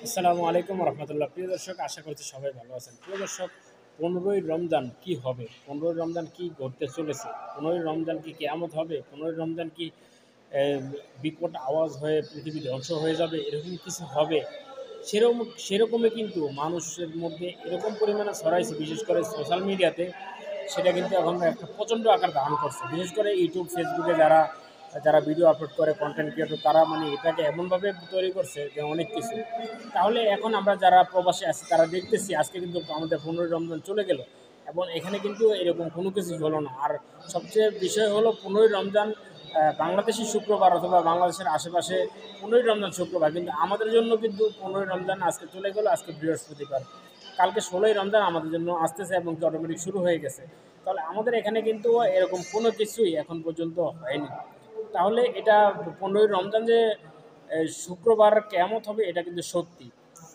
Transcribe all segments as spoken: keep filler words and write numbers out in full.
আসসালামু আলাইকুম রহমতুল্লাহ। প্রিয় দর্শক, আশা করছি সবাই ভালো আছেন। প্রিয় দর্শক, পনেরোই রমজান কি হবে, পনেরোই রমজান কি ঘটতে চলেছে, পনেরোই রমজান কি কেয়ামত হবে, পনেরোই রমজান কি আহ, বিকট আওয়াজ হয়ে পৃথিবী ধ্বংস হয়ে যাবে, এরকম কিছু হবে সেরকম সেরকমই কিন্তু মানুষের মধ্যে এরকম পরিমাণে ছড়াইছে, বিশেষ করে সোশ্যাল মিডিয়াতে। সেটা কিন্তু এখন একটা প্রচণ্ড আকার ধারণ করছে। বিশেষ করে ইউটিউব, ফেসবুকে যারা যারা ভিডিও আপলোড করে, কন্টেন্ট ক্রিয়েটর, তারা মানে এটাকে এমনভাবে তৈরি করছে যে অনেক কিছু। তাহলে এখন আমরা যারা প্রবাসে আছি তারা দেখতেছি আজকে কিন্তু আমাদের পনেরোই রমজান চলে গেল এবং এখানে কিন্তু এরকম কোনো কিছু হলো না। আর সবচেয়ে বিষয় হলো পনেরোই রমজান আহ, বাংলাদেশি শুক্রবার অথবা বাংলাদেশের আশেপাশে পনেরোই রমজান শুক্রবার, কিন্তু আমাদের জন্য কিন্তু পনেরোই রমজান আজকে চলে গেল, আজকে বৃহস্পতিবার। কালকে ষোলোই রমজান আমাদের জন্য আসতেছে এবং কি অটোমেটিক শুরু হয়ে গেছে। তাহলে আমাদের এখানে কিন্তু এরকম কোনো কিছুই এখন পর্যন্ত হয়নি। তাহলে এটা পনেরোই রমজান যে এ, শুক্রবার কেয়ামত হবে এটা কিন্তু সত্যি,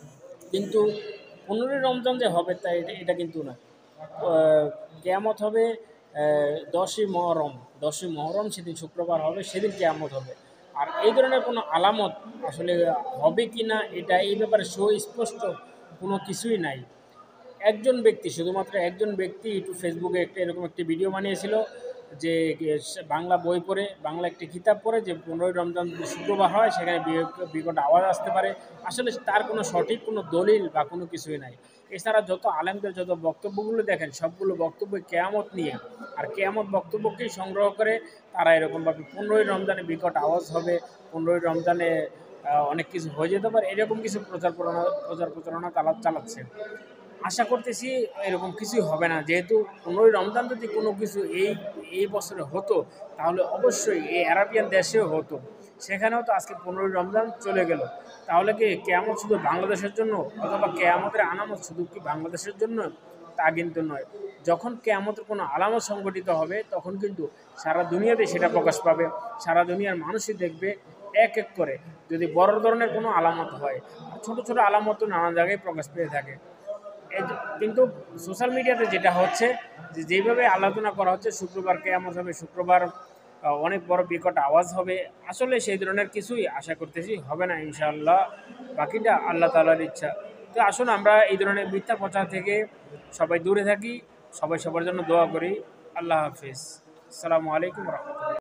কিন্তু পনেরোই রমজান যে হবে তা এটা এটা কিন্তু না। আহ, কেয়ামত হবে আহ, দশই মহরম। দশই মহরম সেদিন শুক্রবার হবে, সেদিন কেয়ামত হবে। আর এই ধরনের কোনো আলামত আসলে হবে কি না এটা এই ব্যাপারে সুস্পষ্ট কোনো কিছুই নাই। একজন ব্যক্তি, শুধুমাত্র একজন ব্যক্তি একটু ফেসবুকে একটা এরকম একটি ভিডিও বানিয়েছিল যে সে বাংলা বই পড়ে, বাংলা একটি কিতাব পড়ে যে পনেরোই রমজান যদি শুক্রবার হয় সেখানে বিয়ে- বিকট আওয়াজ আসতে পারে। আসলে তার কোনো সঠিক কোনো দলিল বা কোনো কিছুই নাই। এছাড়া যত আলেমদের যত বক্তব্যগুলো দেখেন সবগুলো বক্তব্য কেয়ামত নিয়ে, আর কেয়ামত বক্তব্যকেই সংগ্রহ করে তারা এরকমভাবে পনেরোই রমজানে বিকট আওয়াজ হবে, পনেরোই রমজানে আহ, অনেক কিছু হয়ে যেতে পারে, এরকম কিছু প্রচার প্রচারণা প্রচার প্রচারণা চালা চালাচ্ছে। আশা করতেছি এরকম কিছুই হবে না, যেহেতু পনেরোই রমজান যদি কোনো কিছু এই এই বছরে হতো তাহলে অবশ্যই এই আরাবিয়ান দেশেও হতো। সেখানেও তো আজকে পনেরোই রমজান চলে গেল। তাহলে কি কেয়ামত শুধু বাংলাদেশের জন্য, অথবা কেয়ামতের আলামত শুধু কি বাংলাদেশের জন্য? তা কিন্তু নয়। যখন কেয়ামতের কোনো আলামত সংগঠিত হবে তখন কিন্তু সারা দুনিয়াতে সেটা প্রকাশ পাবে, সারা দুনিয়ার মানুষই দেখবে এক এক করে। যদি বড় ধরনের কোনো আলামত হয়, আর ছোটো ছোটো আলামত নানান জায়গায় প্রকাশ পেয়ে থাকে। কিন্তু সোশ্যাল মিডিয়াতে যেটা হচ্ছে যে যেভাবে আলোচনা করা হচ্ছে শুক্রবার কেয়ামত হবে, শুক্রবার আহ, অনেক বড় বিকট আওয়াজ হবে, আসলে সেই ধরনের কিছুই আশা করতেছি হবে না ইনশাআল্লাহ। বাকিটা আল্লাহ তাআলার ইচ্ছা। তো আসুন আমরা এই ধরনের মিথ্যা প্রচার থেকে সবাই দূরে থাকি, সবাই সবার জন্য দোয়া করি। আল্লাহ হাফিজ। আসসালামু আলাইকুম রহমতুল্লাহ।